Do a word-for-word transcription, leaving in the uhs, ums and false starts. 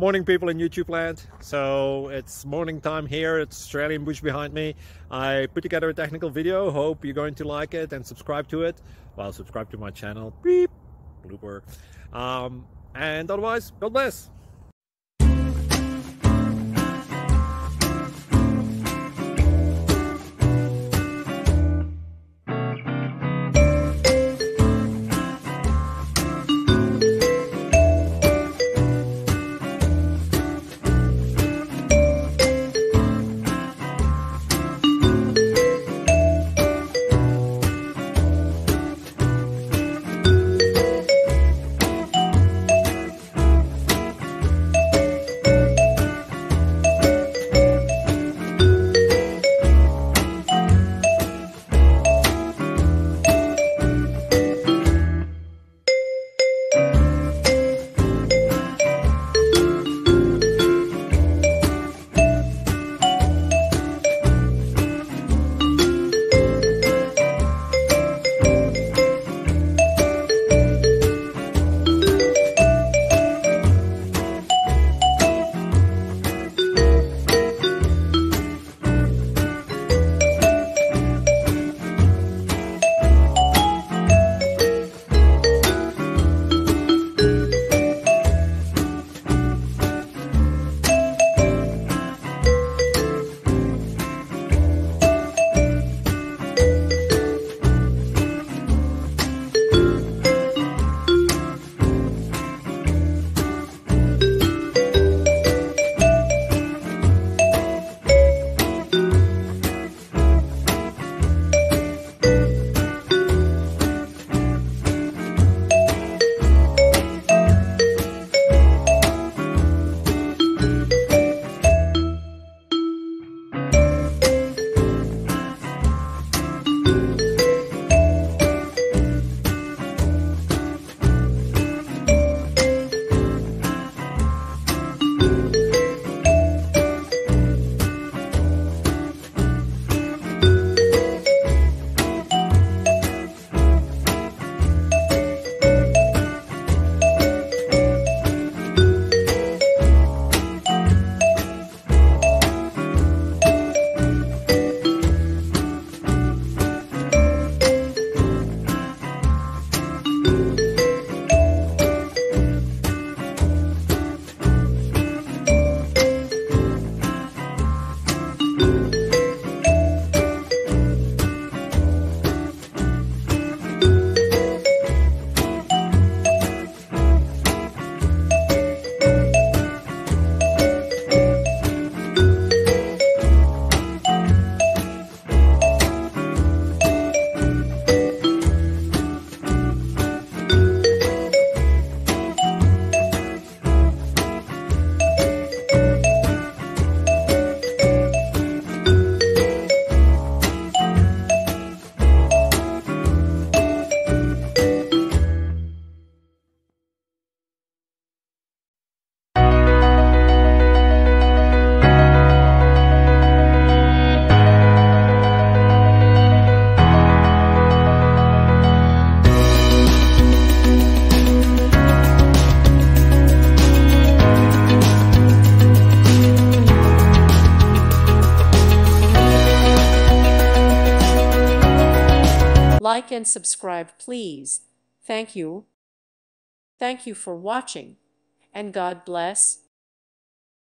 Morning, people in YouTube land. So it's morning time here. It's Australian bush behind me. I put together a technical video. Hope you're going to like it and subscribe to it. Well, subscribe to my channel. Beep. Blooper. Um, and otherwise, God bless. Like and subscribe, please. Thank you. Thank you for watching, and God bless.